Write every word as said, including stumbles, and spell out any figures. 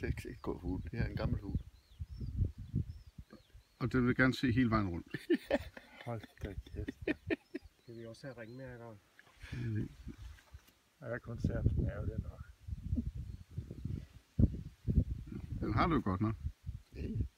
ikke et godt hus. Det er en gammel hus. Og den vil gerne se hele vejen rundt. Hold da kæft. Skal vi også have ringmærker? Ja, koncerten er jo det nok. Den har du jo godt nok. Ja.